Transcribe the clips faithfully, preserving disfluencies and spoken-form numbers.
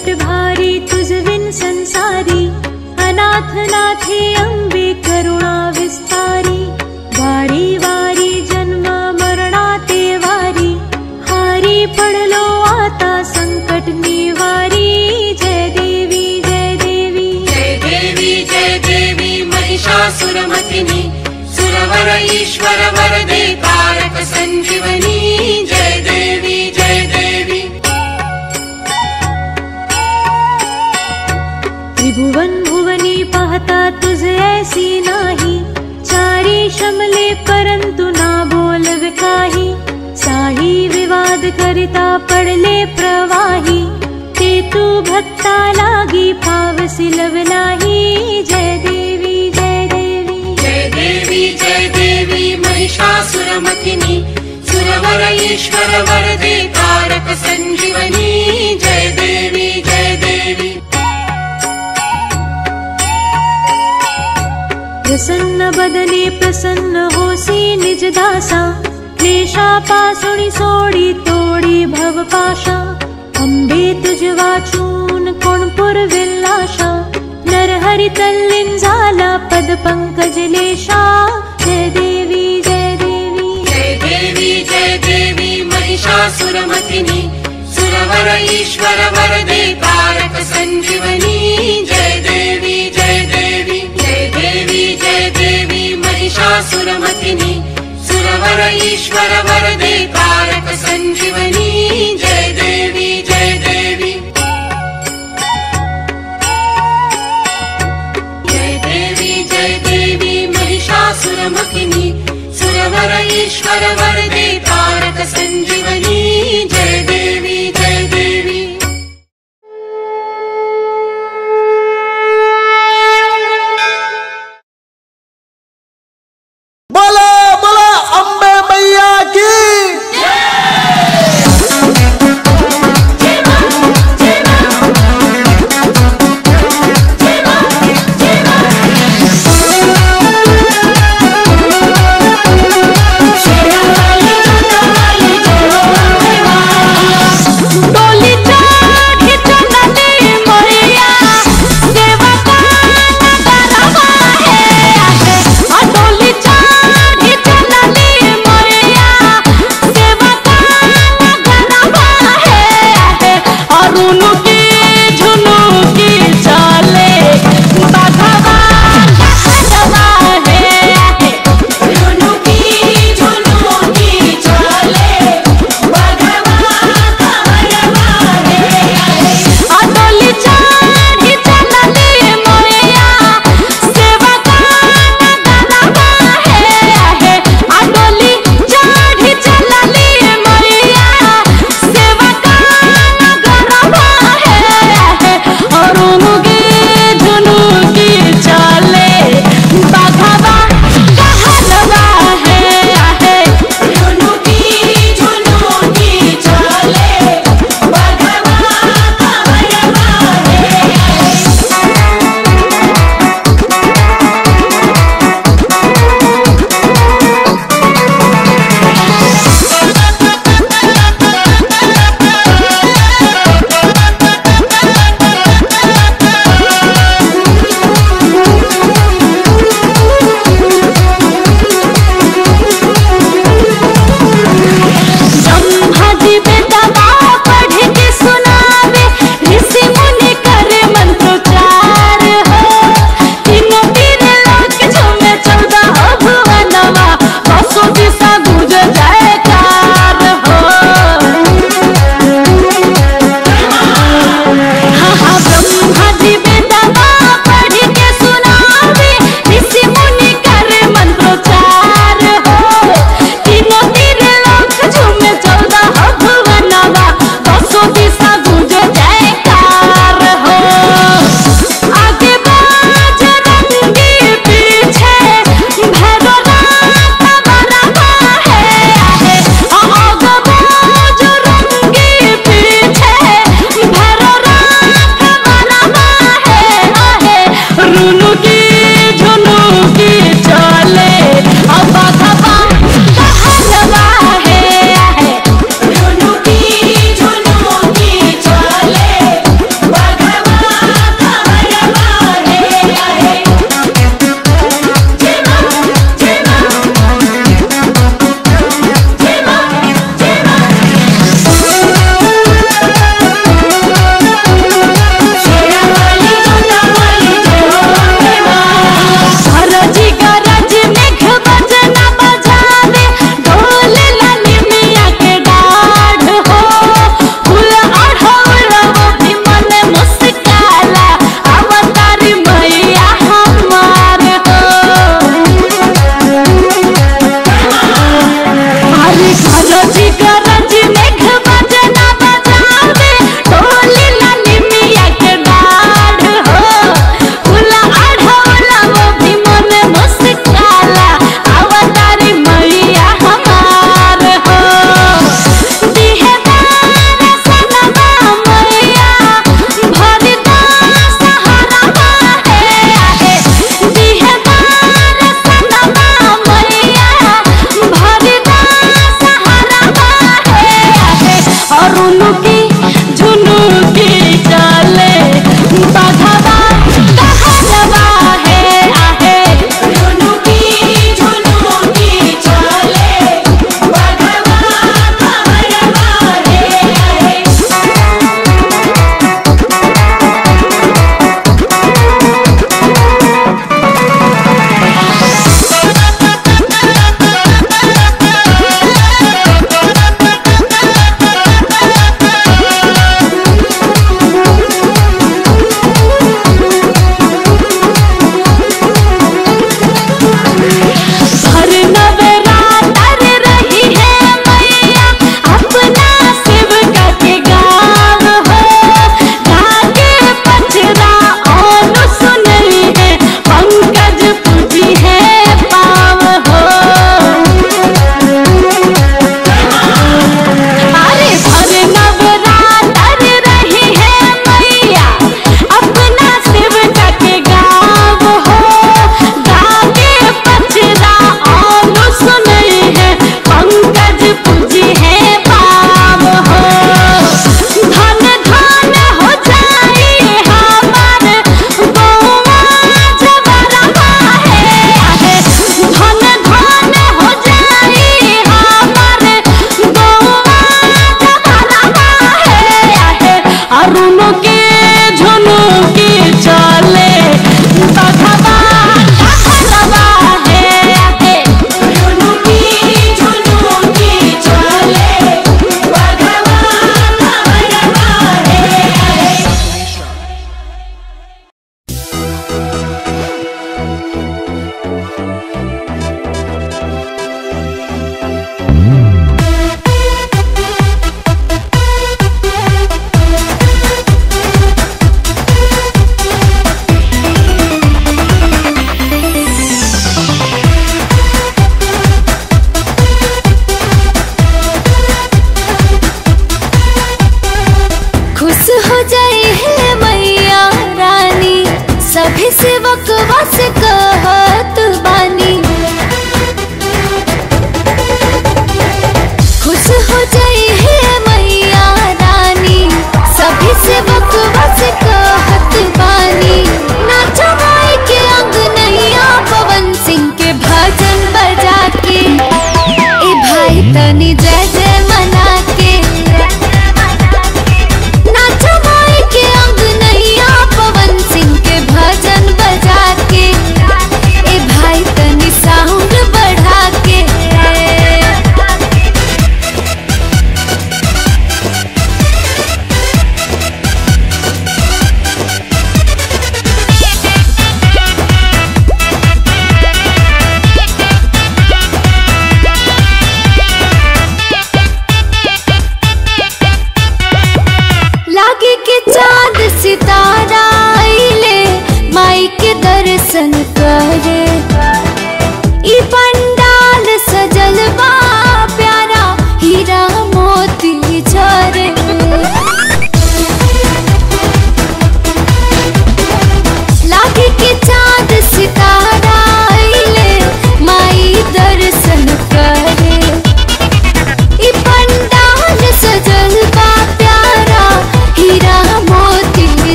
संकट भारी तुझ बिन संसारी, अनाथ नाथे अंबे करुणा विस्तारी। वारी वारी जन्म मरणा ते वारी, हारी पडलो आता संकट निवारी। जय देवी जय देवी जय देवी जय देवी महिषासुरमर्दिनी, सुरवर ईश्वर वरदे तारक संजीवनी। जय देवी जय देवी। त्रिभुवन भुवनी पाहता तुझ ऐसी नाही, चारी शमले परंतु ना बोलवे काही। साही विवाद करिता पडले प्रवाही, ते तू भक्ता लागी पावसी लवलाही। जय देवी जय देवी जय देवी जय देवी महिषासुरमर्दिनी, सुरवर ईश्वर वरदे तारक संजीवनी। जय देवी जय देवी। प्रसन्न बदने प्रसन्न होसी निज दासा, क्लेशा पासुणी सोडी तोडी भव पाशा। अंबे तुझ वाचून कोण पुरविल्लाशा, नरहरि तल्लीन झाला पद पंकज लेशा। जय देवी जय देवी जय देवी जय देवी महिषासुरमर्दिनी, सुरवर ईश्वर वरदे तारक संजीवनी। जय देवी जय देवी जय देवी जय देवी महिषासुरमर्दिनी, सुरवर ईश्वर वरदे तारक संजीवनी। जय देवी जय देवी जय देवी जय देवी महिषासुरमर्दिनी, सुरवर ईश्वर वरदे तारक संजीवनी। जय देवी जय देवी। बोला बोला अम्बे मैया की। जय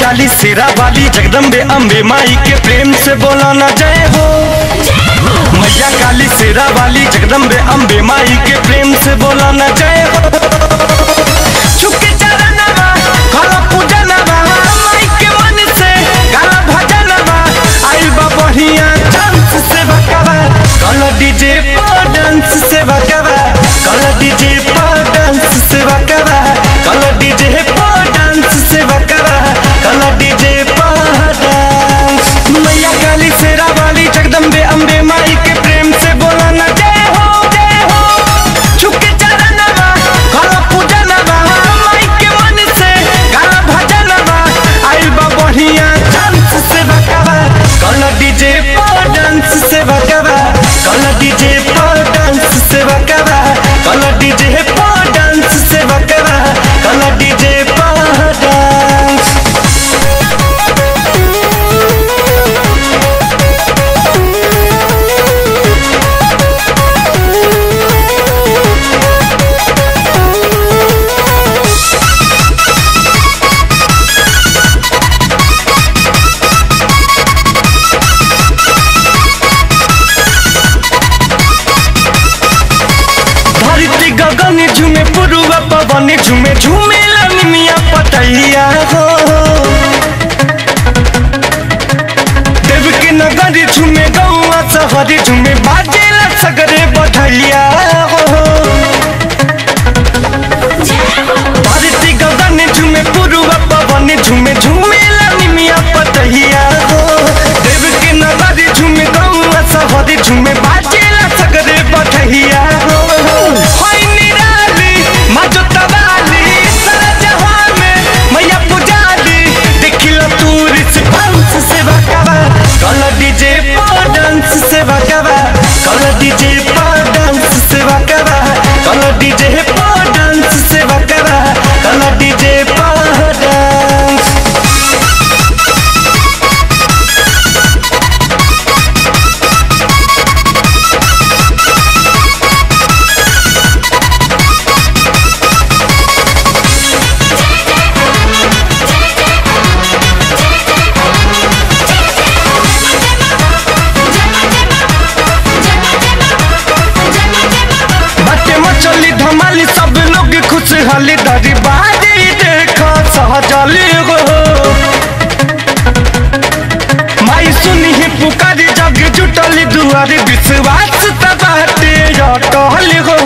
काली शेरा वाली जगदम्बे अम्बे माई के प्रेम से बोला ना जय हो। मैया काली शेरा वाली जगदम्बे अम्बे माई के प्रेम से बोला ना जय हो। छुके चरणवा घरा पूजनवा माई के मन से गाना भजनवा आई बा बढ़िया डांस से भकवा कल डीजे पर डांस से भकवा कल डीजे पर डांस से भकवा कल डीजे पर डांस से भकवा कल डीजे पर डांस। मैया काली शेरा वाली जगदम्बे अम्बे माई के प्रेम से बोला ना जय हो जय हो। छुके चरणवा घरा पूजनवा माई के मन से गाना भजनवा आई बा बढ़िया डांस से भकवा कल डीजे पर डांस से भकवा कल डीजे पर डांस से भकवा कल डीजे पर डांस से भकवा कल डीजे पर डांस। धरती गगन झूमे पुरुआ पवन झूमे झूमे लनिया पतैया हो। देव के नगर झूमे गौआ शहर झूमे बाजेला सगरे बधैया हो। धरती गगन झूमे पुरुआ पवन झूमे झूमे लनिया पतैया हो। देव के नगर झूमे गौआ शहर झूमे बाजेला सगरे बधैया हो। कल डीजे पर डांस से भकवा कल डीजे पर डांस से भकवा कल डीजे पर डांस से भकवा कल डीजे पर डांस। चली धमाली सब लोग खुशहाली दरी बारी देखा सहजली हो। माई सुनी ही पुकारी जग जुटली दुआरी विश्वास तबाटे अटल हो।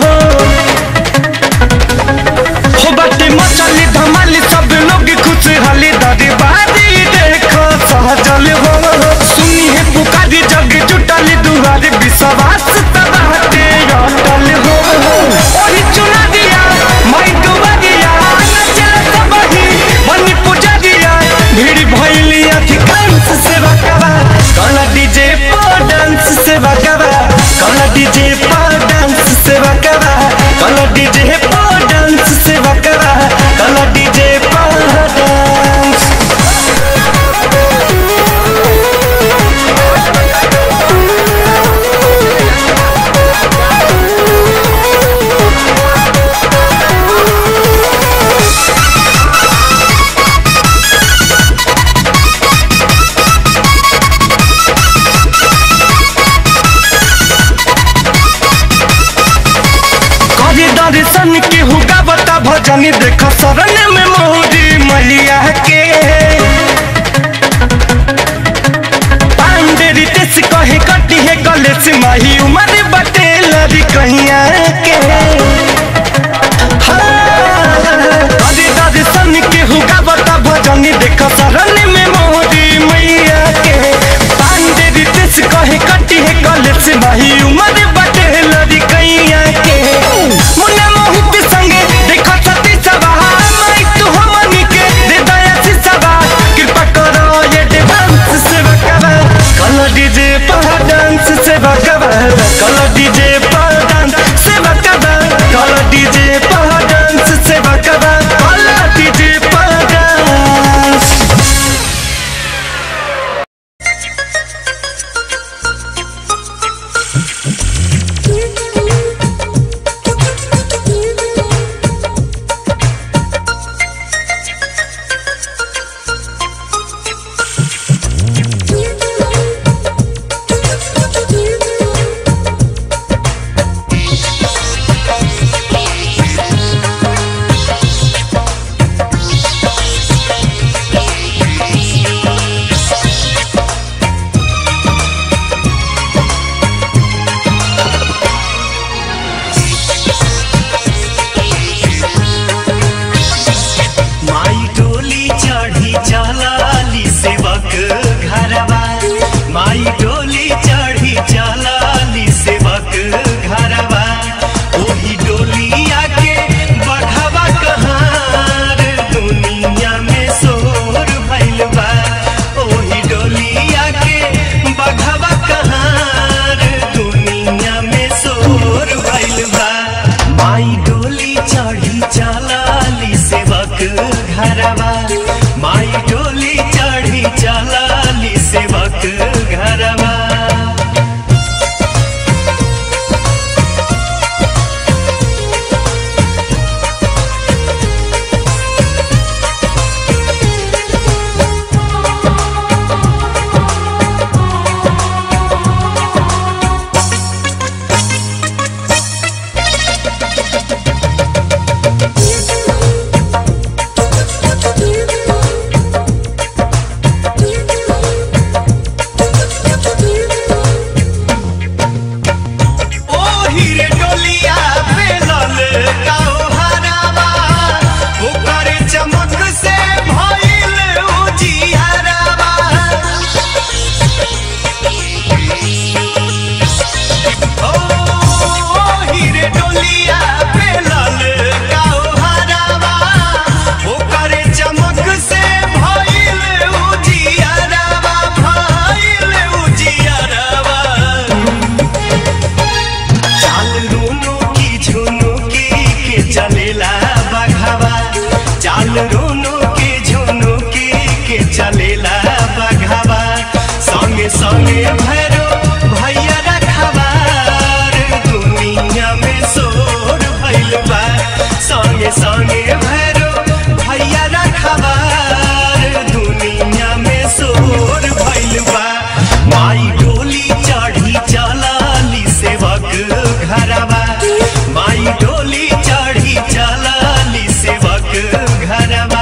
हो बाटे मचली धमाली सब लोग खुशहाली दरी बारी देखा सहजली हो। सुनी ही पुकारी जग जुटली दुआरी विश्वास तबाटे अटल हो। ओही चुना दिया माई डुबा दिया नचल सबही बनी पूजा दिया भीड़ भइली अधिकांश से भकवा कल डीजे पर डांस से भकवा कल डीजे पर डांस से भकवा कल डीजे पर डांस से भकवा कल डीजे पर डांस। दर्शन के हुगा बता भजनी देख शरण में मोरी मैया के। पांडे रितेश कहे कटी है गले से माही उमर बटे लड़ी कहिया के। दर्शन के हुगा बता भजनी देख शरण में मोरी मैया के। पांडे रितेश कहे कटी है गले से माही उमर बटे लड़ी कहिया के। मुन्ना मोहित संगे देखो सती सवा माई डोली चढ़ी चलाली सेवक घरवा। संगे भैरो भैया रखवार दुनिया में शोर भइल बा। संगे संगे भैरो भैया रखवार दुनिया में शोर भइल बा। माई डोली चढ़ी चलाली सेवक घरवा। माई डोली चढ़ी चलाली सेवक घरवा।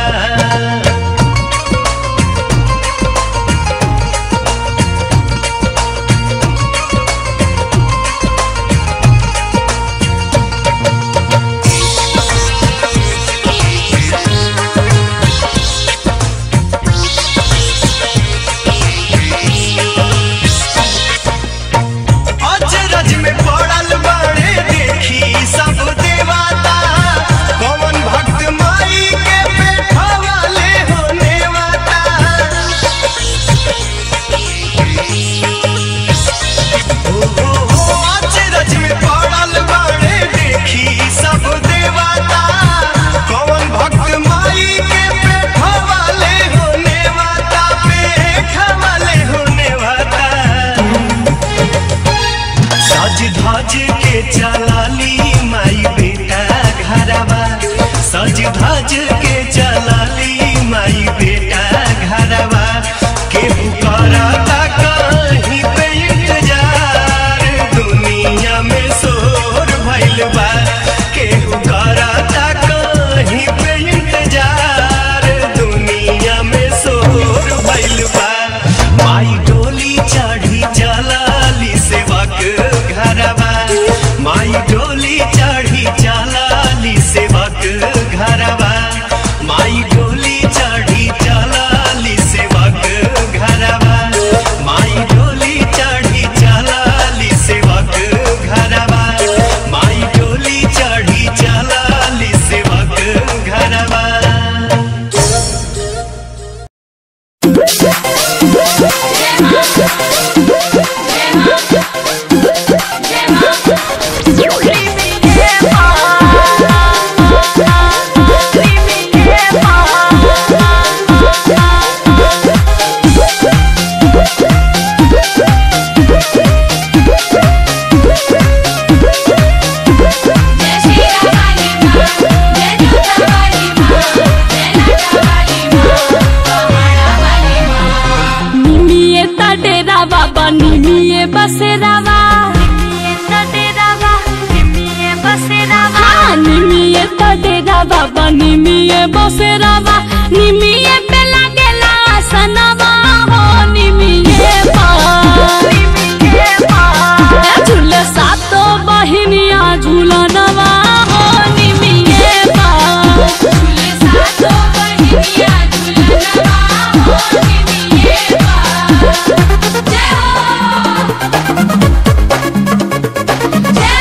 सज धज के चलाली माई बेटा घरवा। केहू करता कहीं पे इंतजार दुनिया में शोर भइल बा। केहू करता कहीं पे इंतजार दुनिया में शोर भइल बा। माई डोली चढ़ी चलाली सेवक घरवा। माई डोली चढ़ी चलाली सेवक घरवा। माई डोली चढ़ी चलाली सेवक घरवा। माई डोली चढ़ी चलाली सेवक घरवा। माई डोली चढ़ी चलाली सेवक घरवा। बसेरावा निमिये तटेरावा बनिमिये बसेरावा निमिये पे लागेला सनवा हो निमिये पा झूले सातो बहिनिया झूलनवा हो निमिये पा झूले सातो बहिनिया झूलनवा हो निमिये पा। जय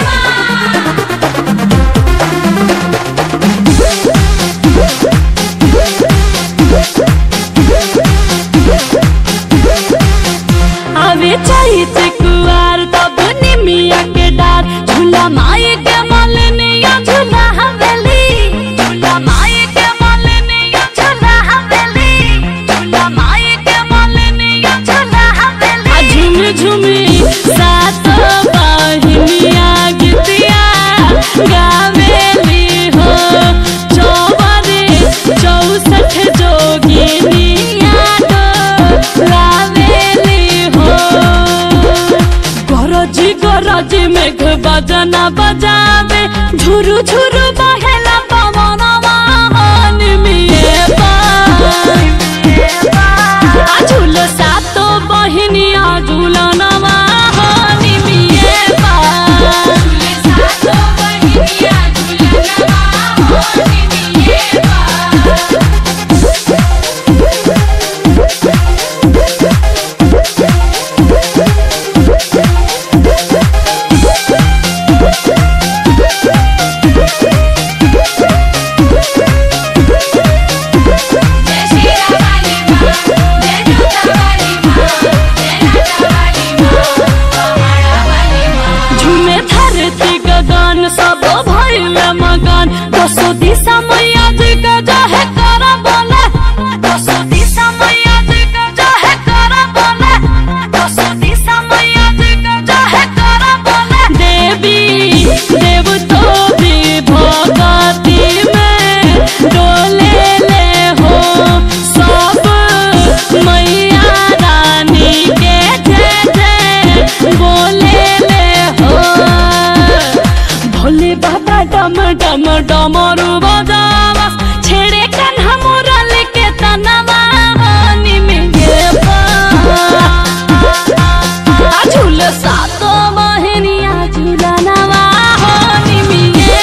हो बहिनिया डोलावेली हो। गरजी गरजी मेघ बजना बजावे झुरु झुरु बहेला पवनवा निमिये झूल सातो बहिनिया झूलनवा निमिये सातो बहिनिया झूलनवा निमिये सब भइल मगन दसो दिशा मैया जी का जाहे कर बोले दसो दिशा मैया जी का जाहे कर बोले दसो दिशा मैया जी का जाहे कर बोले देवी देव तो भी भगती में डोले ले हो सब मैया रानी के जय जय बोले ले हो। भोले बाबा डम डम डमरू बजावा छेड़े कान्हा मुरल के तनवा निमिये झूल सातो बहिनिया झूलनवा निमिये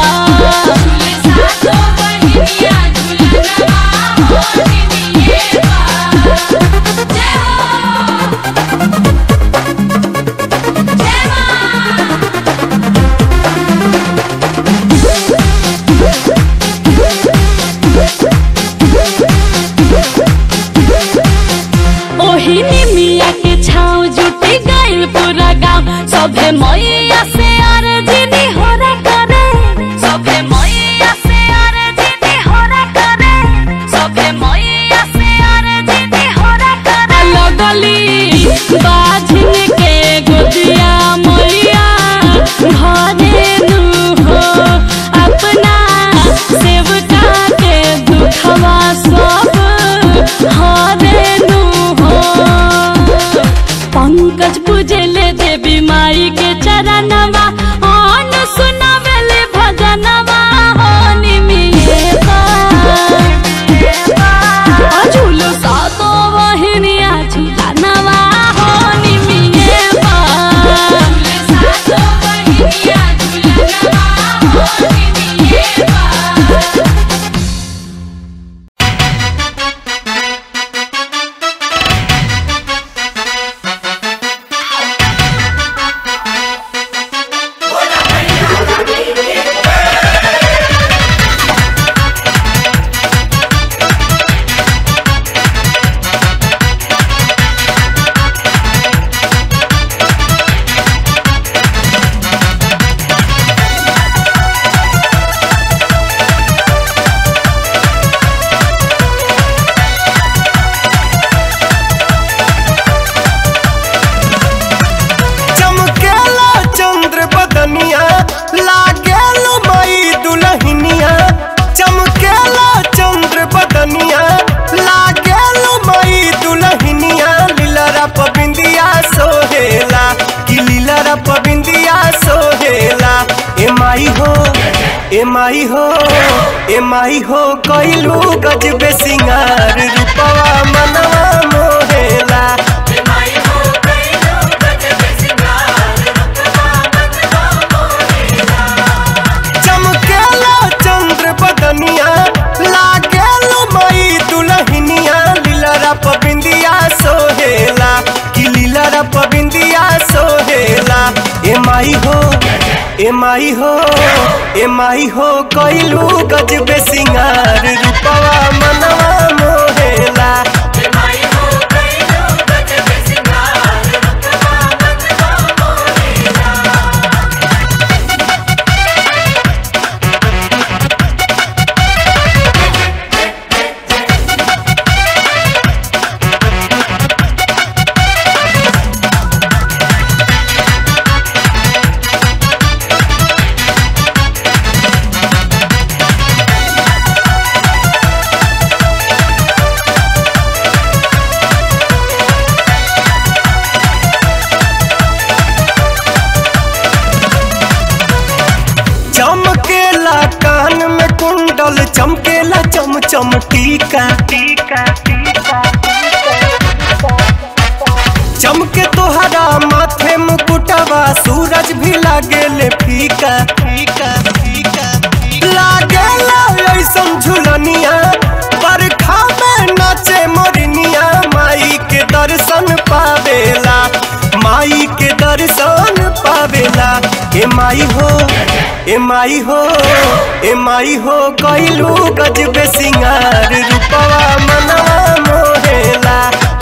सातो बहिनिया झूलनवा निमिये जय हो जय ओही निमिया के छाव जुटी गइल पूरा गाँव सभे मैया से अर्जी होरा करे सभे मैया से अर्जी होरा करे सभे मैया से अर्जी होरा करे लगली बाझिन के गोदिया मैया घरे नु हो अपना सेवका के दुखवा सब हरे नु हो। पंकज पूजले देवी माई के चरणवा अन सुनावेले भजनवा निमिये झूल सातो बहिनिया झूलनवा निमिये सातो बहिनिया झूलनवा निमिये एमाई हो एमाई हो कइलू गजबे सिंगार रूपवा मनवा मोहेला एमाई हो कइलू गजबे सिंगार रूपवा मनवा मोहेला चमकेला चंद्र बदनिया लागेलो मई दुल्हनिया लीलरा पबिंदिया सोहेला कि लीलरा पबिंदिया सोहेला एमाई हो एमाई हो एमाई हो कइलू गजबे सिंगार रूपवा मनवा मोहेला एमाई हो कइलू गजबे सिंगार रूपवा मनवा मोहेला चम टीका टीका चमके तोहरा माथे मुकुटवा सूरज भी लागेले फीका फीका फीका लागेला ऐसन झुलनिया बरखा में नाचे मोरनिया माई के दर्शन पावेला माई के दर्शन पावेला ए माई हो ए माई हो ए माई हो कइलू गजबे सिंगार रूपवा मनवा मोहेला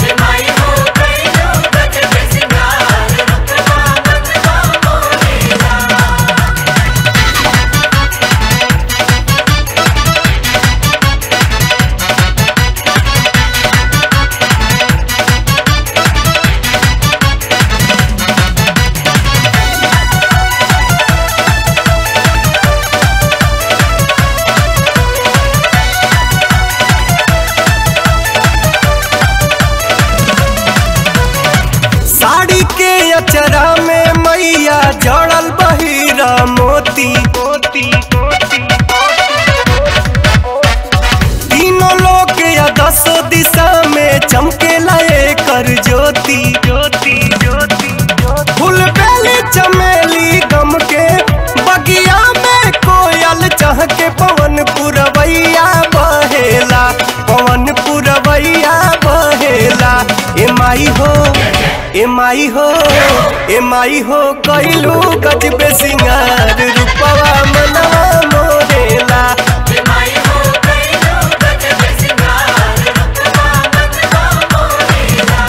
चरा में मैया जड़ल बहिरा मोती मोती तीनों लोग या दसों दिशा में चमके लाए कर ज्योति ज्योति ज्योति फूल बेली चमेली गम के बगिया में कोयल चह के पवन पुरवैया बहेला पवन पुरवैया बहेला ए माई हो ए माई हो ए माई हो कइलू गजबे सिंगार रूपवा मनवा मोरेला ए माई हो कइलू गजबे सिंगार रूपवा मनवा मोरेला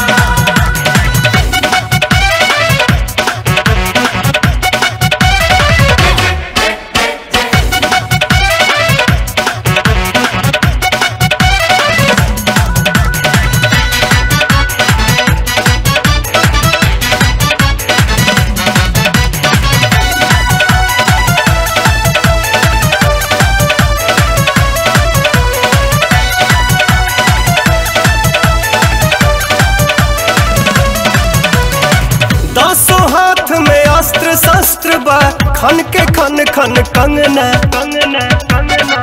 शस्त्र बा खन के खन खन कंगना कंगना कंगना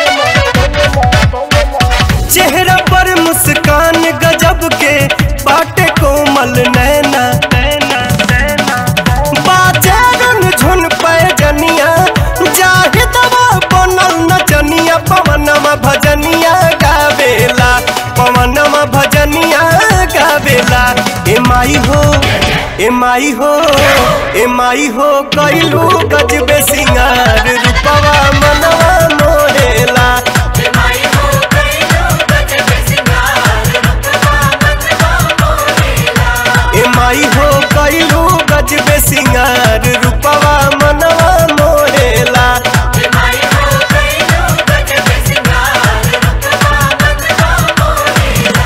चेहरा पर मुस्कान गजब के बाटे कोमल नैना नैना नैना बाजारन झुन पैजनिया जाहि दवा बनल नचनिया पवनमा भजनिया गावेला पवनमा भजनिया गावेला ए माई हो ए माई हो ए माई हो कइलू गजबे सिंगार रूपवा मनवा मोरेला ए माई हो कइलू गजबे सिंगार रूपवा मनवा मोरेला ए माई हो कइलू गजबे सिंगार रूपवा मनवा मोरेला ए माई हो कइलू गजबे सिंगार रूपवा मनवा मोरेला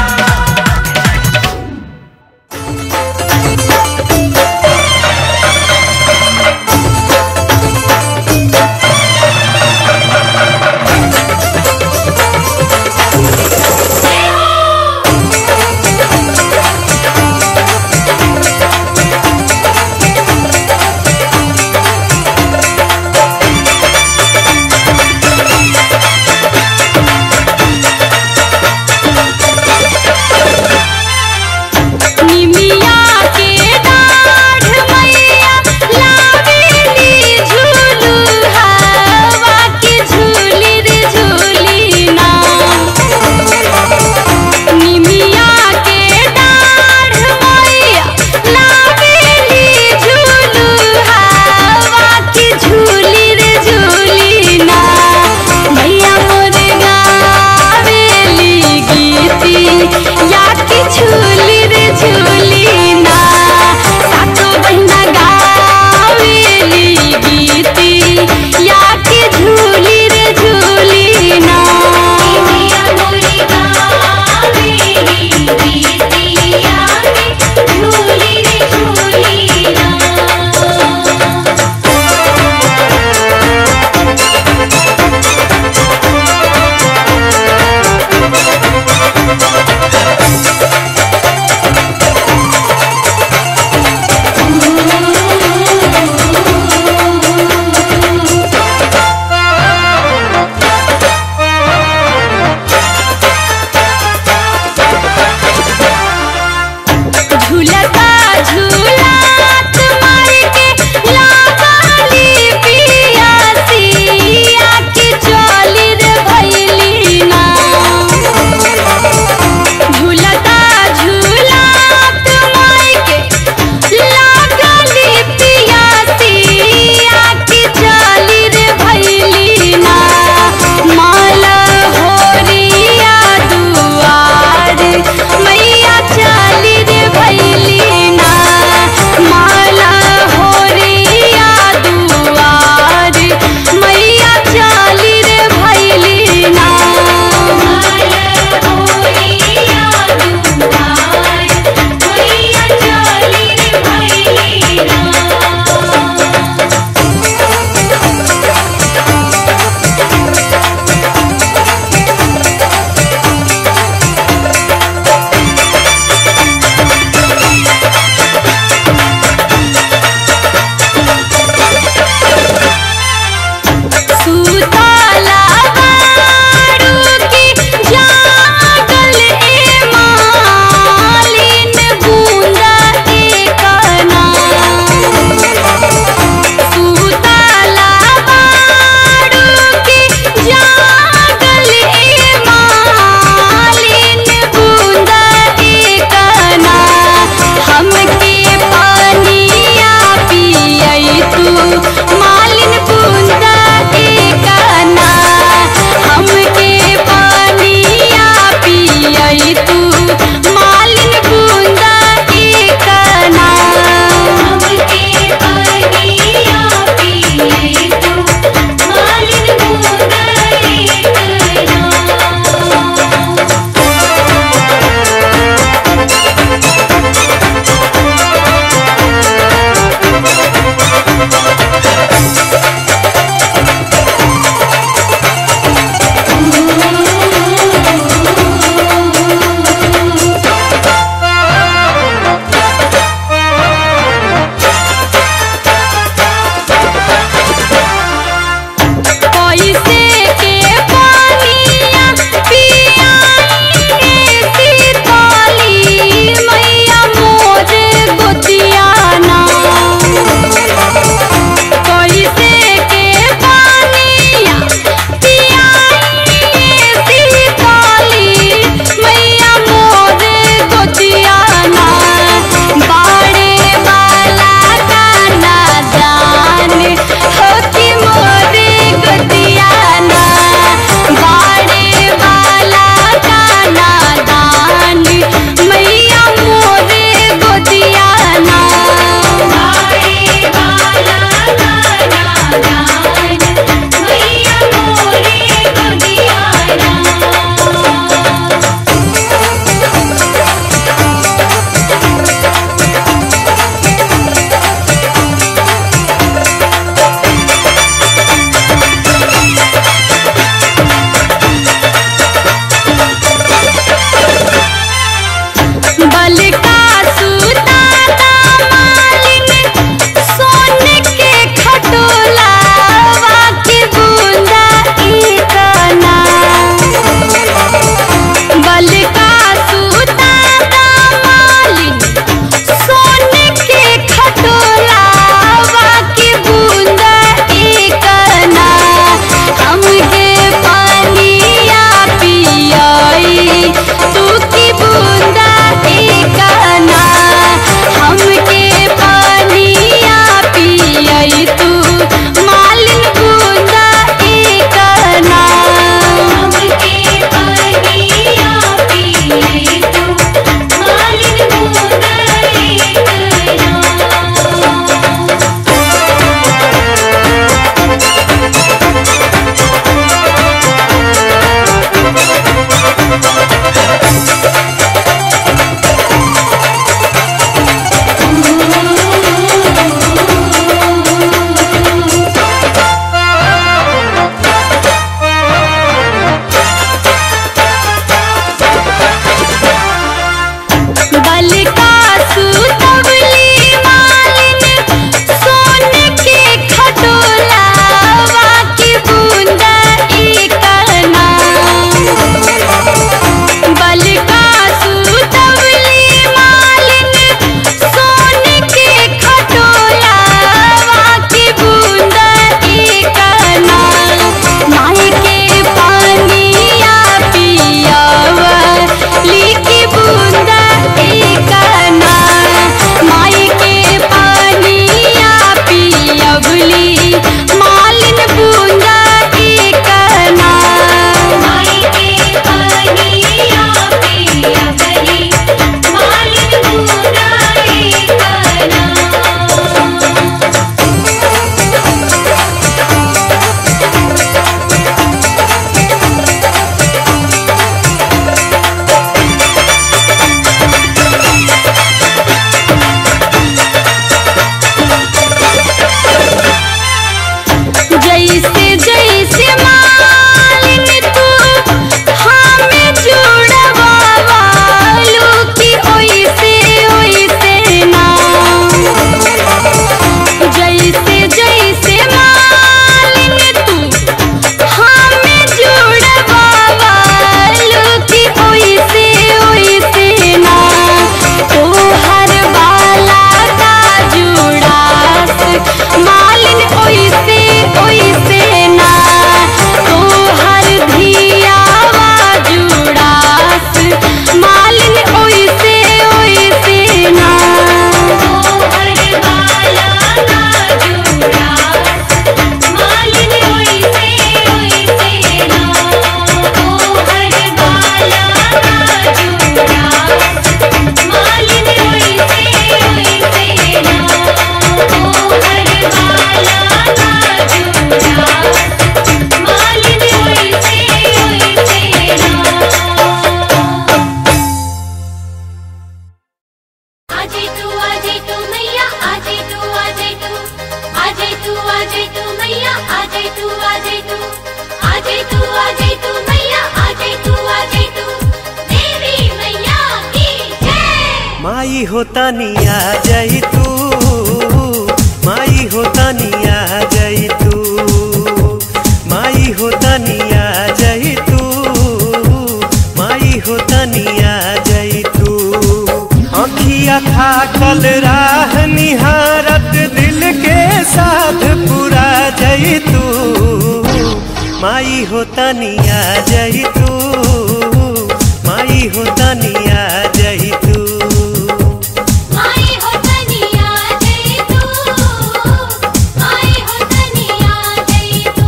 माई होता निया जई तू, माई होता निया जई तू, माई होता निया जई तू, माई होता निया जई तू। आँखिया था कल राह निहारत दिल के साथ पूरा जई तू, माई होता निया जई तू, माई होता निया जई तू। माई होता निया जई तू, माई होता निया जई तू।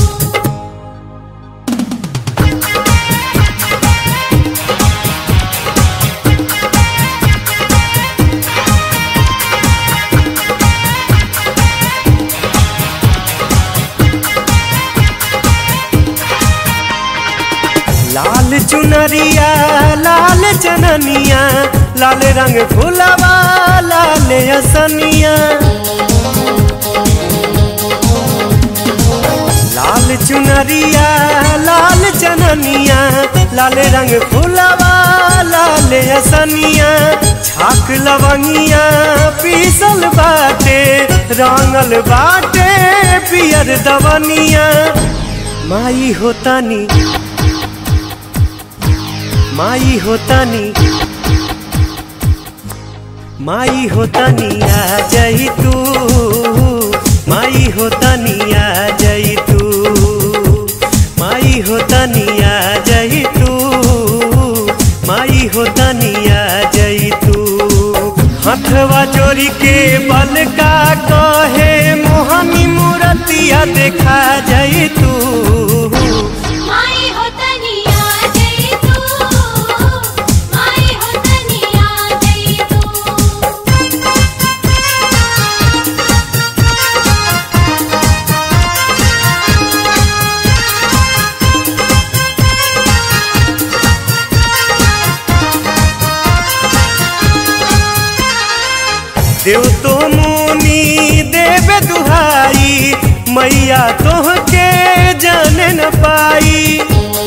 लाल चुनरिया लाल चननिया, लाल रंग फुलवा लाल असनिया। लाल चुनरिया लाल चननिया, लाल रंग फुलवा लाल असनिया। छाक लवंगिया पीसल बाटे, रंगल बाटे पियर दवनिया। माई होता नी, माई होता नी, माई होता निया जई तू, माई होता निया जई तू, माई होता निया जई तू, माई होता निया जई तू। हथवा जोड़ी के बल का कहे मोहनी मूर्तिया देखा जई तू। माई होता निया जई तू, माई होता निया जई तू। देव तो मुनि देव दुहाई, मैया तोहके जान न पाई।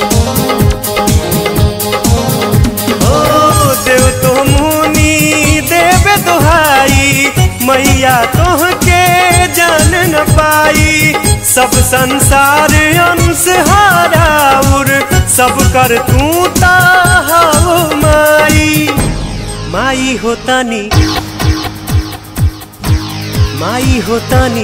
ओ देव तो मुनि देव दुहाई, मैया तोहके जान न पाई। सब संसार अंश हाराउर, सब कर तू ताहाओ माई। माई होता नी, माई होता नी,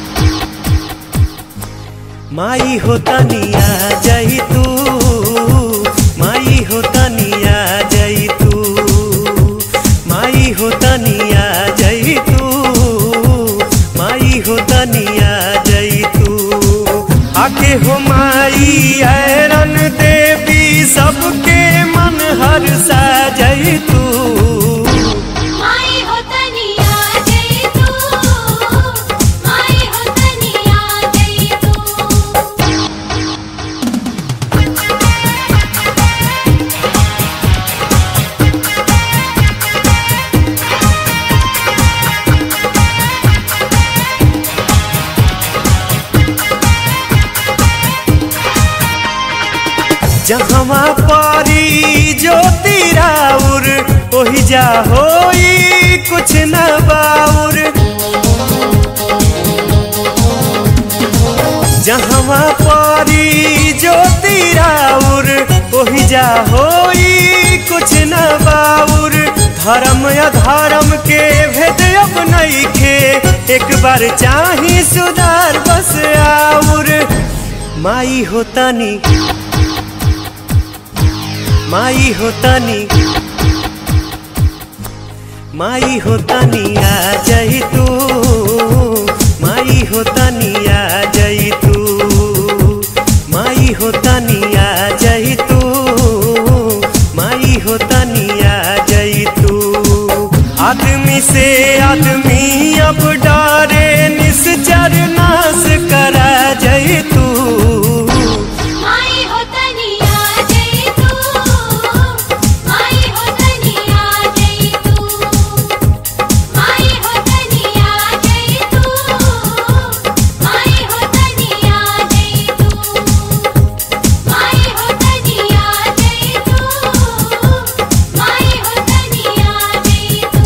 माई होता निया जई तू, माई होता निया जई तू, माई होता निया जई तू, माई होता निया जई तू। आके हो माई ऐरन देवी, सबके मन हर सा जई तू। माई होता निया जई तू, माई होता निया जई तू। जहवा पारी ज्योति राउर, ओहि जा होई कुछ न बाउर। जहवा पारी ज्योति राउर, ओहि जा होई कुछ न बाउर। धर्म अधर्म के भेद अब नइखे, एक बार चाही सुधार बस आउर। माई होता नी, माई होता नी, माई होता निया जई तू, माई होता निया जई तू, माई होता निया जई तू, माई होता निया जई तू। आदमी से आदमी अब डरे, निश्चर नाश करा जई तू। माई होता निया जई तू, माई होता निया जई तू, माई होता निया जई तू, माई होता निया जई तू, माई होता निया जई तू, माई होता निया जई तू।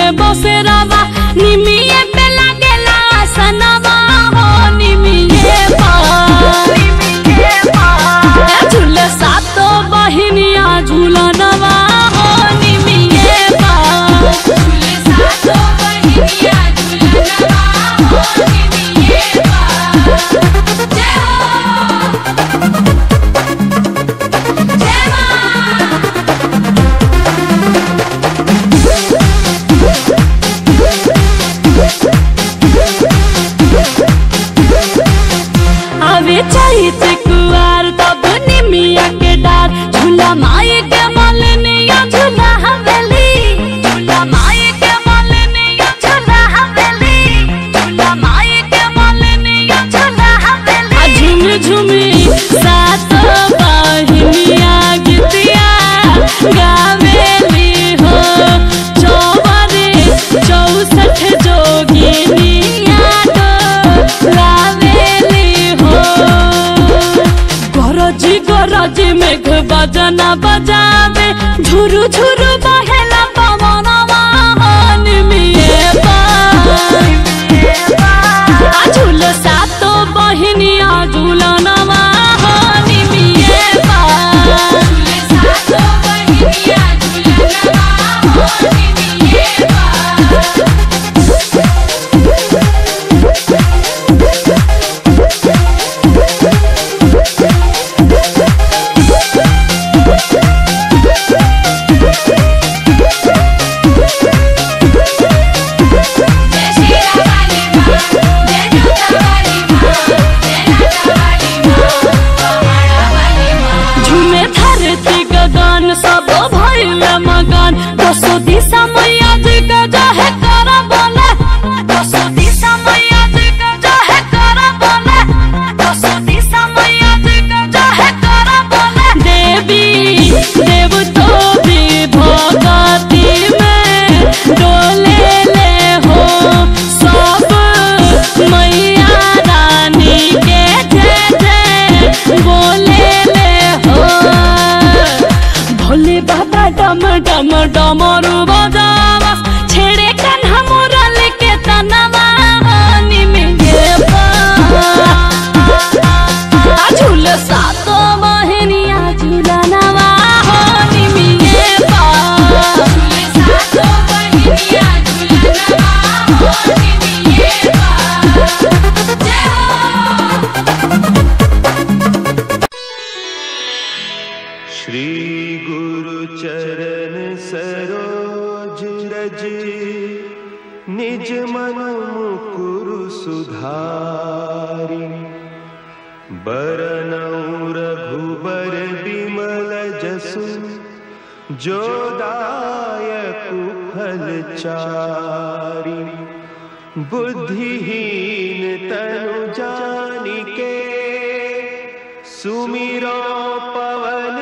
बसेरावा निमिये पे लागेला सनवा हो निमिये पा झूले सातो बहिनिया झूलनवा हो निमिये पा झूले सातो बहिनिया झूलनवा हो निमिये पा जय हो जय आवे चैत कुआर तब निमिया के डार झूला माई के मलनिया झूला हवेली झूला माई के मलनिया झूला हवेली झूला माई के मलनिया झूला हवेली झूम झूमी सात बहिनिया गीतिया गावेली हो चौबारे चौसठ जोगिनिया गावेली हो गरजी गरजी मेघ बजना बजावे झुरु झुरु बहेला पवनवा निमिये पा झूल सातो बहिनिया झूलनवा निमिये पा झूल सातो बहिनिया झूलनवा निमिये पा झूमे धरती गगन सब भइल मगन दसो दिशा मैया जी का जहे कर बोले दसो दिशा मैया जी का जहे कर बोले दसो दिशा मैया जी का जहे कर बोले देवी देव तो भी भगती में डोले ले हो सब मैया रानी के जय जय बोले ले हो भोले बाबा डम डम डमरू बजावा छेड़े कान्हा मुरल के तनवा निमिये पा झूल सातो बहिनिया झूलनवा हो निमिये पा झूल सातो बहिनिया झूलनवा हो निमिये पा जय हो श्री गुरु चरण सरोज रज निज मन मुकुरु सुधारी बरनउँ रघुबर बिमल जसु जो दायकु फल चारि बुद्धिहीन तनु जानिके सुमिरो पवन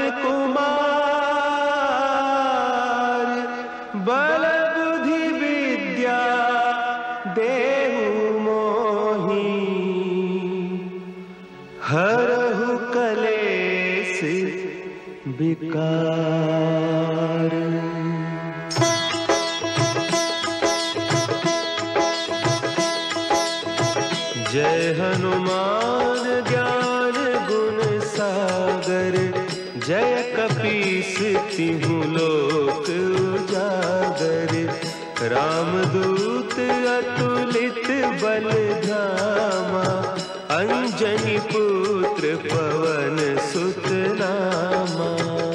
कुमार बल बुद्धि विद्या देहु मोहि हरहु कलेस विकार। जय हनुमान ज्ञान गुण सागर जय कपीस तिहु लोक उजागर रामदूत अतुलित बल धामा अंजनी पुत्र पवन सुत नामा।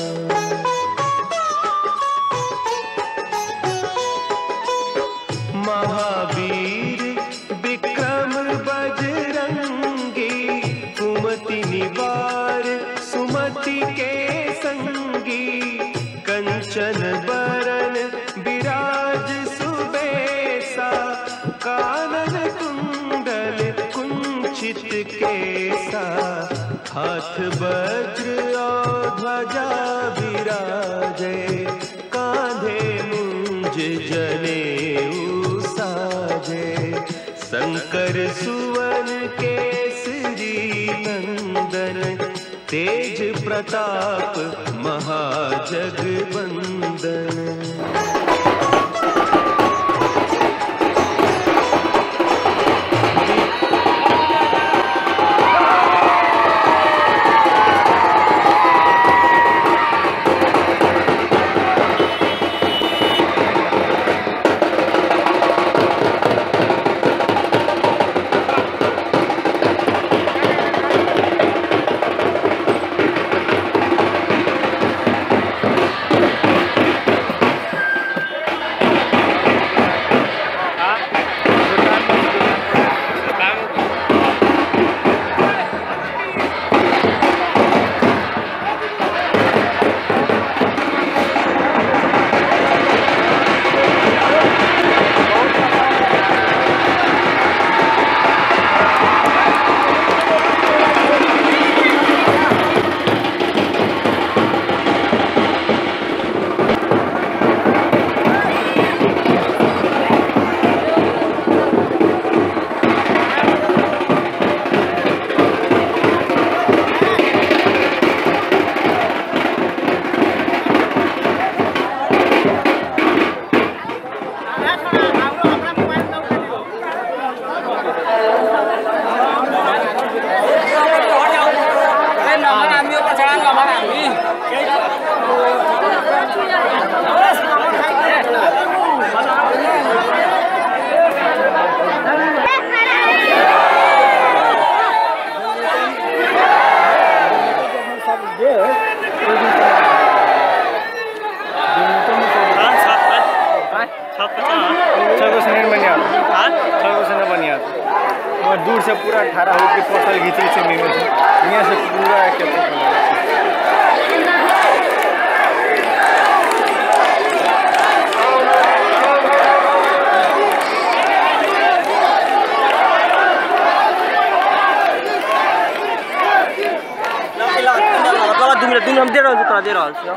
महावीर विक्रम बजरंगी कुमति निवार सुमति के संगी कंचन बरन विराज सुबेसा कानन कुंडल कुंचित केसा हाथ वज्र और ध्वजा विराजे कांधे मुंज जनेऊ साजे शंकर सुवन केसरी नंदन तेज प्रताप महाजगवंदन। छः बनिया छः बनिया और दूर से पूरा ठारा होकर पोस्टल घींची से मिले थे यहाँ से पूरा कैप्चर दू मिनट दू हम दे रहा तोरा दे रहा छियो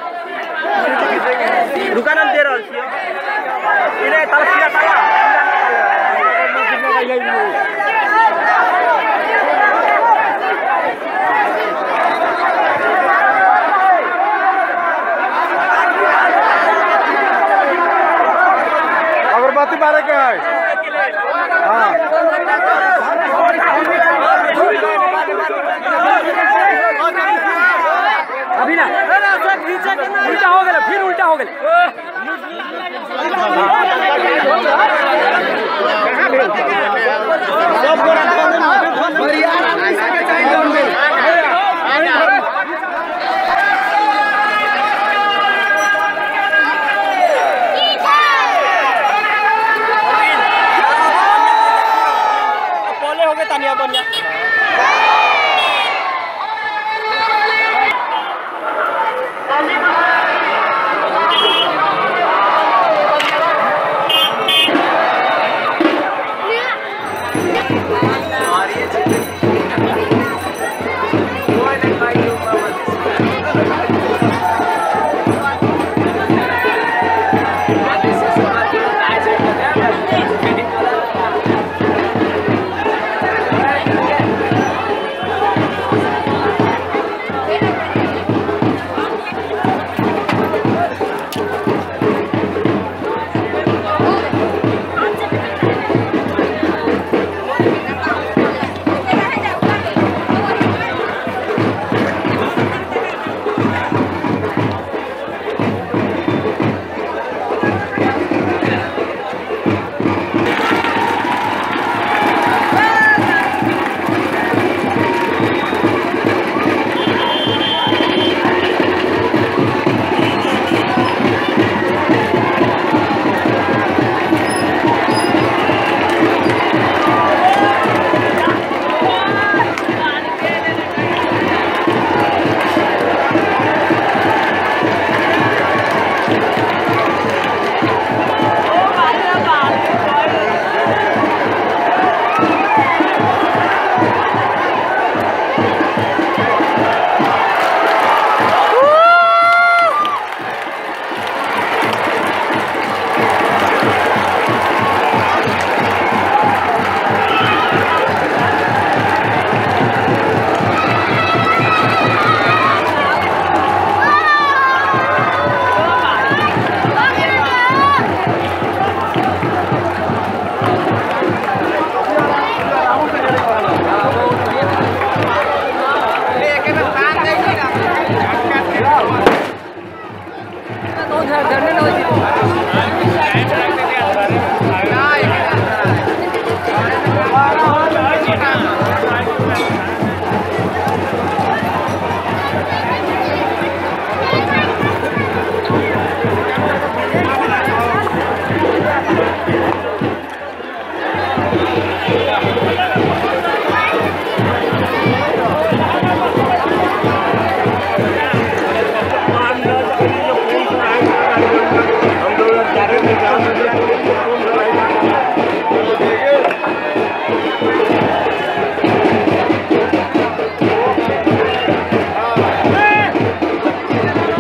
रुका नाम दे रहा छियो इने ताला सीधा ताला अगरबत्ती मारे के है हां अभी ना उल्टा हो गया फिर उल्टा हो गया बोले हो गए तानिया बनिया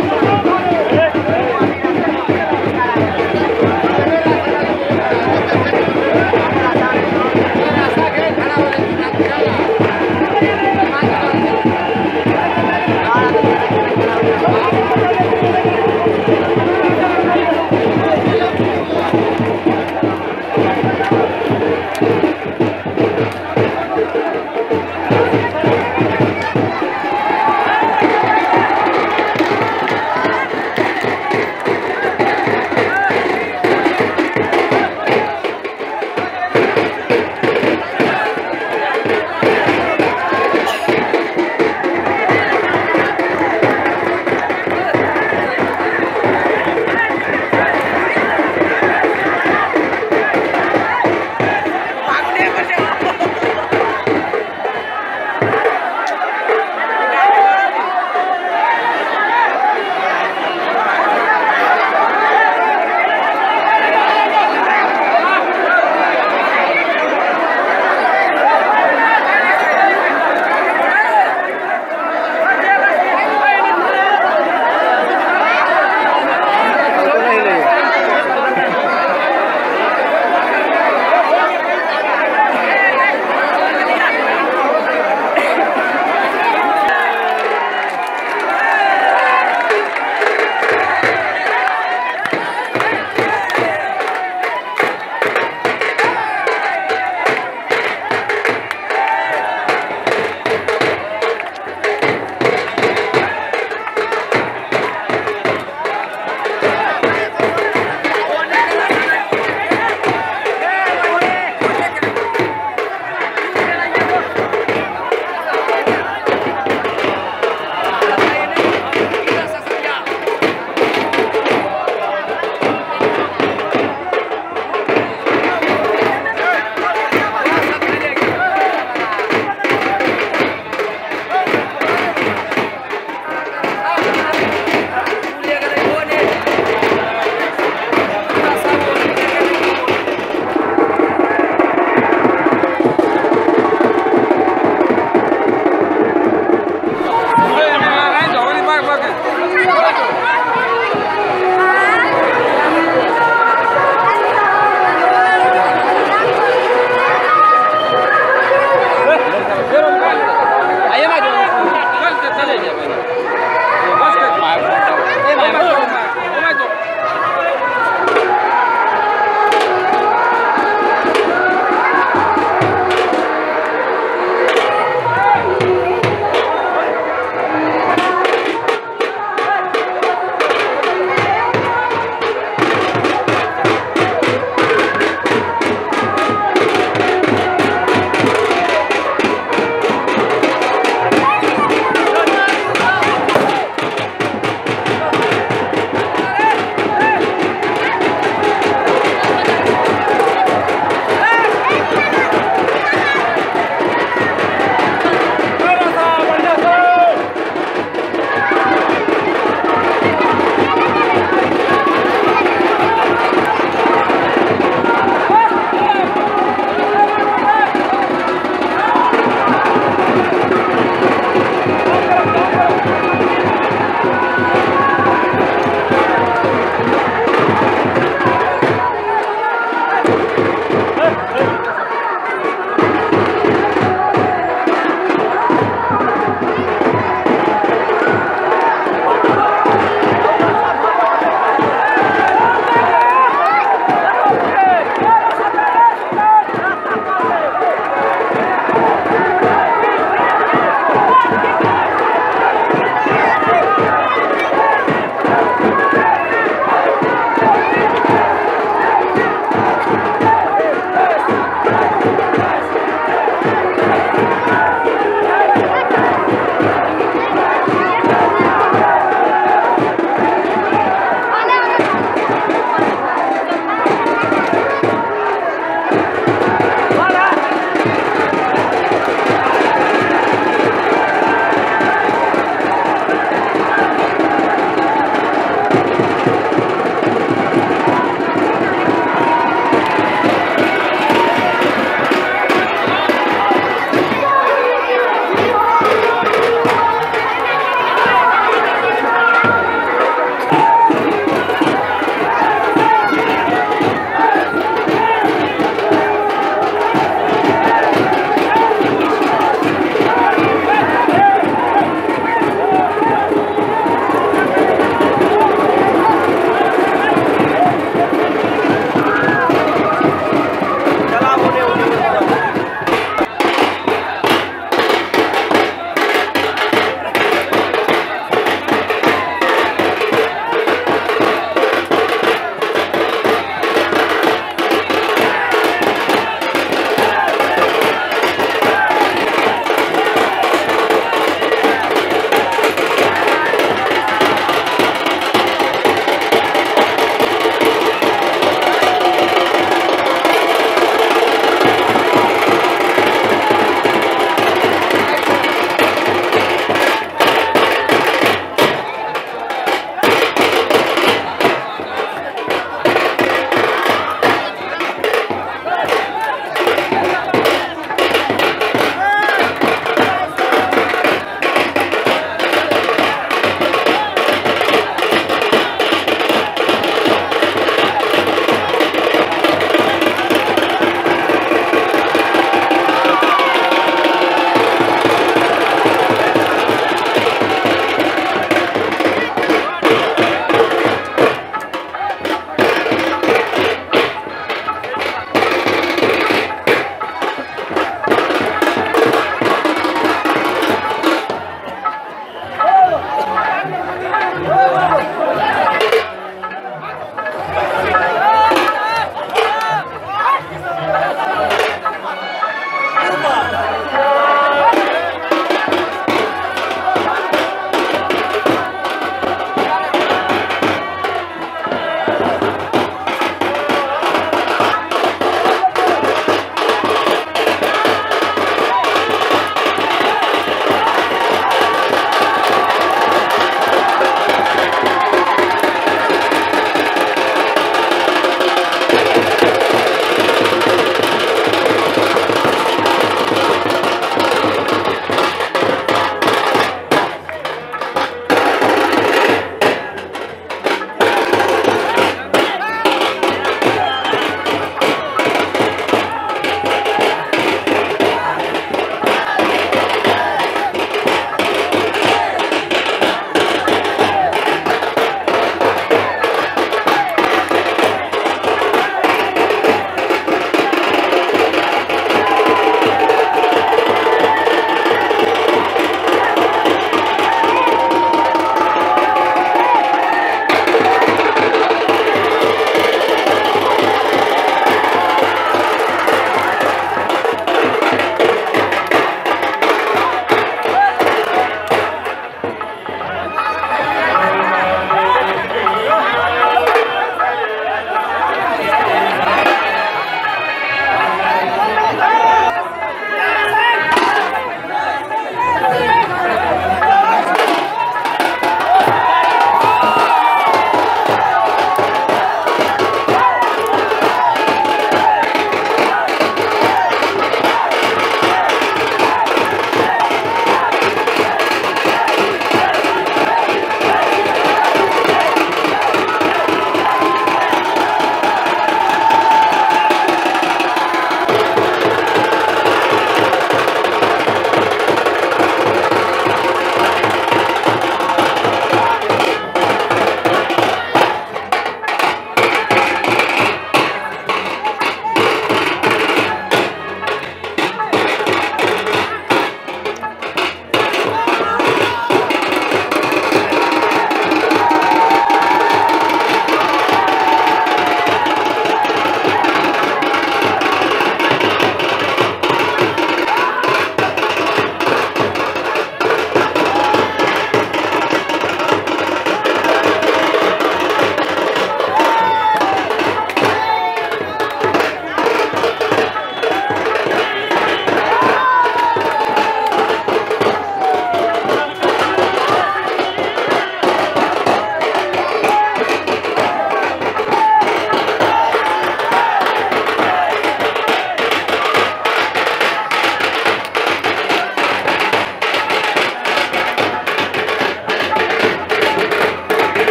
Thank you.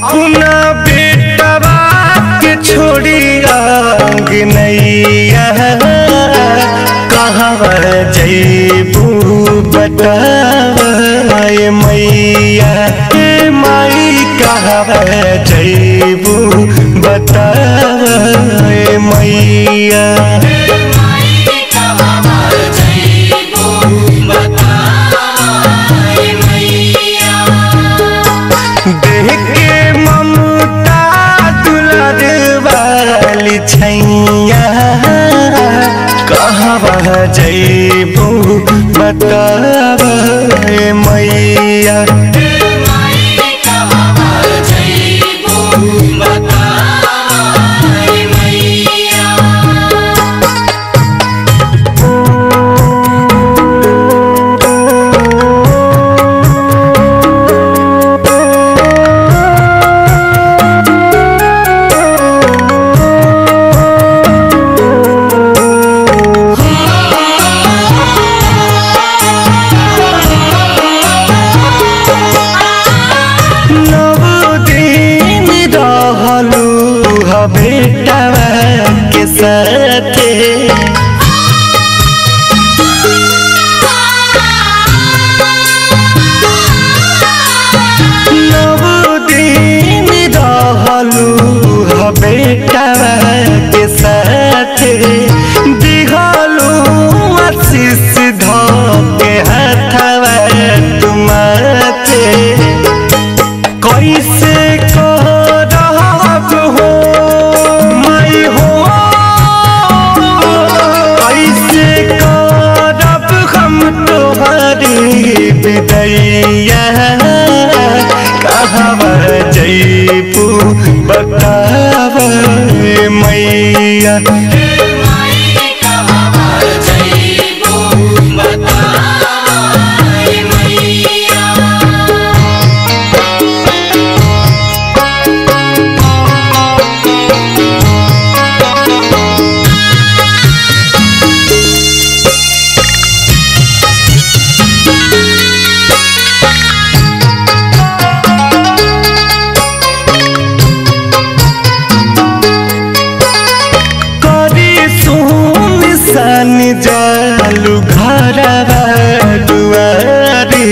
अपना बेटवा के छोड़ी नैया कहाँ जैबू बताए मैया हे माई कहाँ जैबू बताए मैया देख के ममता दुलार वाली छैया कहाँ जैबू बताए मैया बेटवा के साथे नव दिन रहलू बेटवा के साथे दिखलू आशीष धके हाथवा तुम्हारे कैसे विदैया कहाँ जैबू बतावे मैया जालू घरवा दुआरी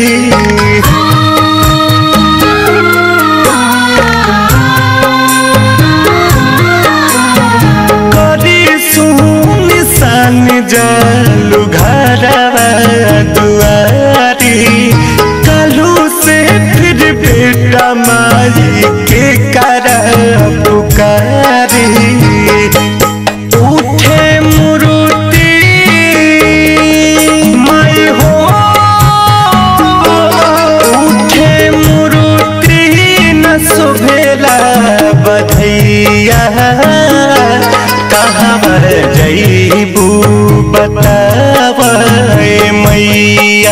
करी सुन सन जालू घरवा दुआरी कालू से फिर बेटा माई के कर पुकारी उठे मुरुति माई हो उठे मुरुति न सुभेला बधैया कहाँ जैबू बतावे मैया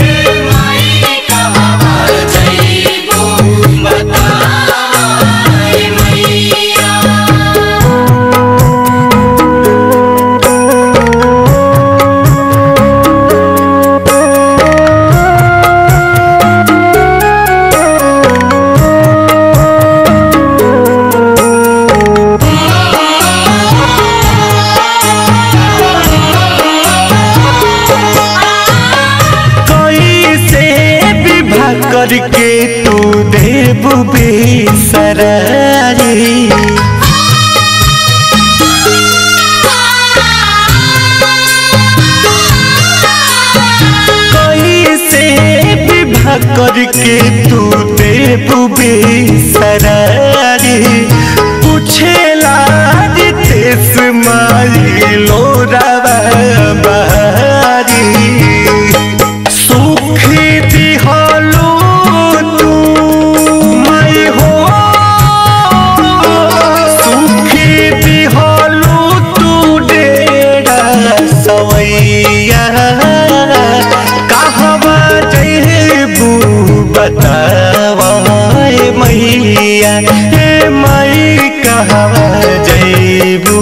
करके तू देव बेसरारी कैसे विवाह करके तू देव बेसरारी पूछेला रितेश माई लोरावा बहारी सुखी दिहलू बतावाए मैया हे माई कहाँ जैबू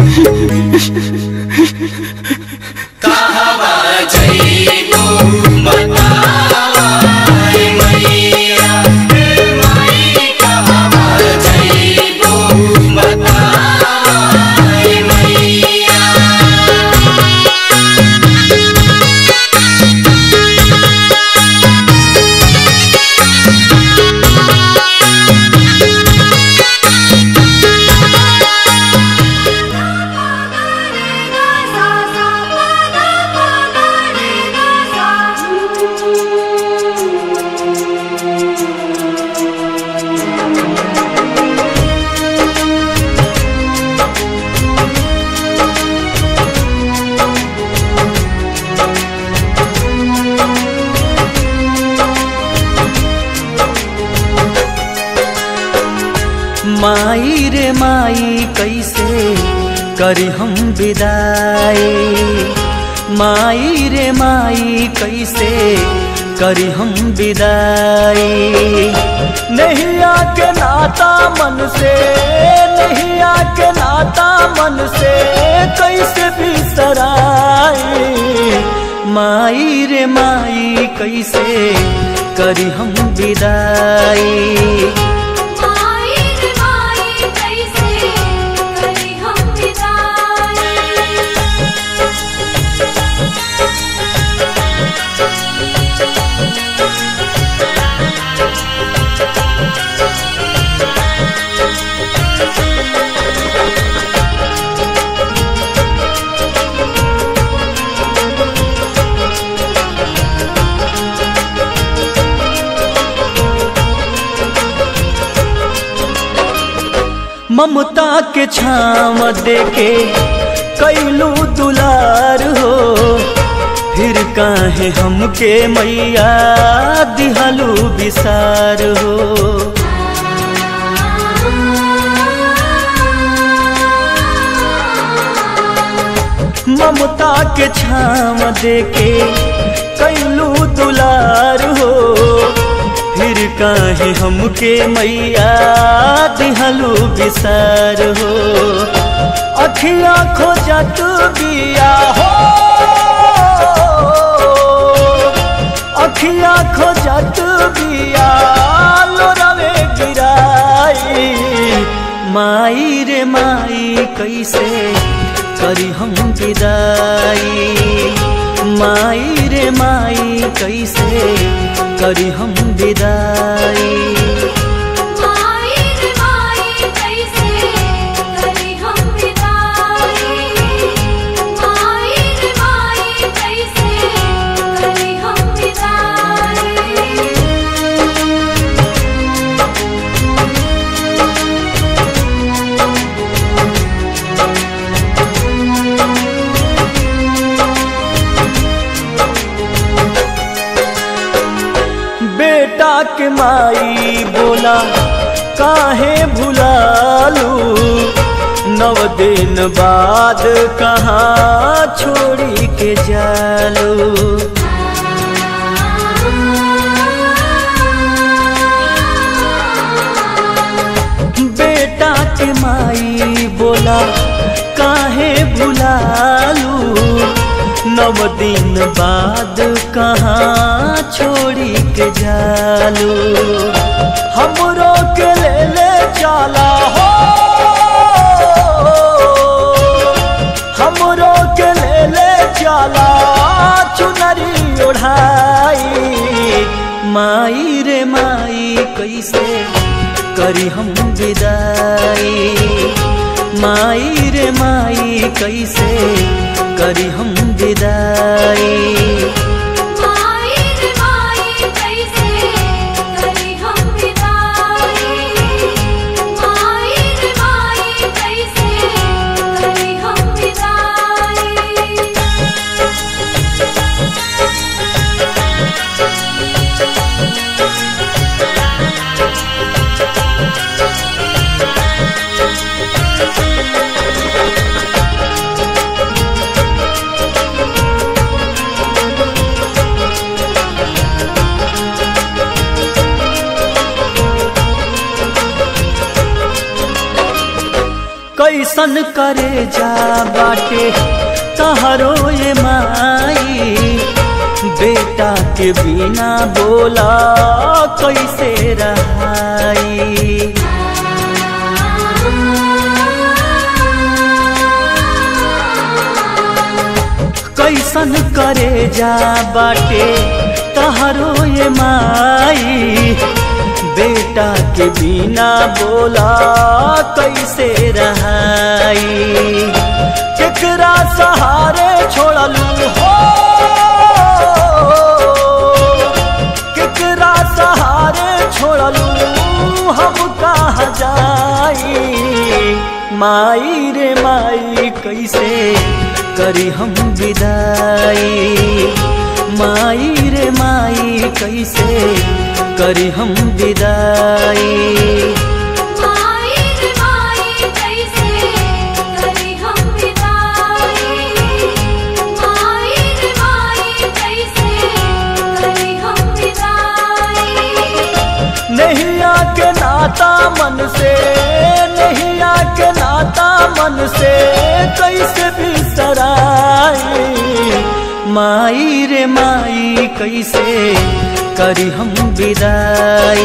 कहाँ जैबू बतावाए मैया हे माई कहाँ माई रे माई कैसे करी हम विदाई, माई रे माई कैसे करी हम विदाई। नहीं आके नाता मन से, नहीं आके नाता मन से कैसे बिसराई, माई रे माई कैसे करी हम विदाई। ममता के छाव देके कैलू दुलार हो, फिर काहे हमके मैया दिहलू विसार हो। ममता के छाव देके कैलू दुलार हो, फिर काहे हमके मैया दिहलू विसार हो। अखिया खोजत बिया हो, अखिया खोजत बिया लोरावे गिराई, माई रे माई कैसे करी हम विदाई, माई रे माई कैसे करी हम विदाई। माई रे माई कैसे करी हम विदाई, माई रे माई कैसे करी हम विदाई। बेटा के माई बोला काहे भुलालू, नव दिन बाद कहाँ छोड़ी के जालू। बेटा के माई बोला काहे भुलालू, नव दिन बाद कहाँ छोड़ी के जालू। हमरो के ले ले चला हो, हमरो के ले ले चला चुनरी ओढ़ाई, माई रे माई कैसे करी हम विदाई, माई रे माई कैसे करी हम विदाई। माई रे माई कैसे करी हम विदाई, माई रे माई कैसे करी हम विदाई। कैसन करे जा बाटे तहरो ये माई, बेटा के बिना बोला कैसे रहाई। कैसन करे जा बाटे तहरो ये माई, बेटा के बिना बोला कैसे रहाई। केकरा सहारे छोड़लू हो, केकरा सहारे छोड़लू हम कहाँ जाई, माई रे माई कैसे करी हम विदाई, माई रे माई कैसे करी हम विदाई। माई खाता मन से, नहीं आके नाता मन से कैसे बिसराई। माई रे माई कैसे करी हम विदाई।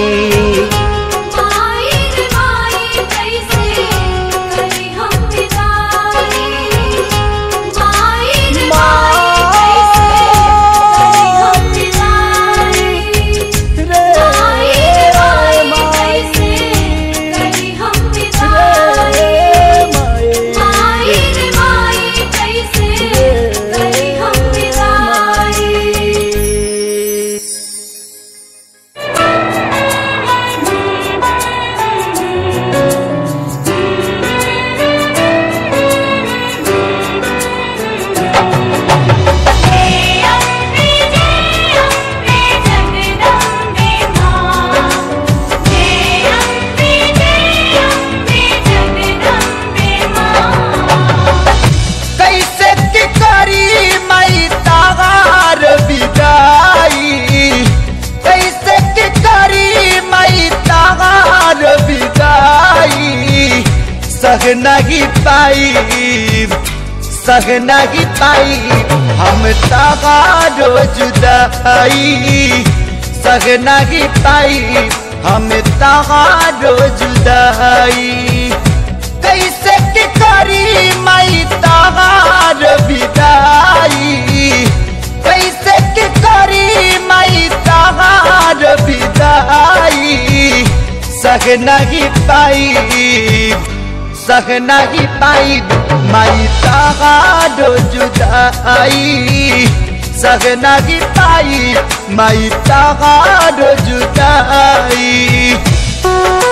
सह नहीं पाई, सह नहीं पाई हम तारो जुदाई। सह नहीं पाई हम तारो जुदाई। कैसे के करी माई तार विदाई। कैसे के करी माई तार विदाई। सह नहीं पाई, सह नहीं पाई माई तारो जुदाई। सह नहीं पाई माई तारो जुदाई।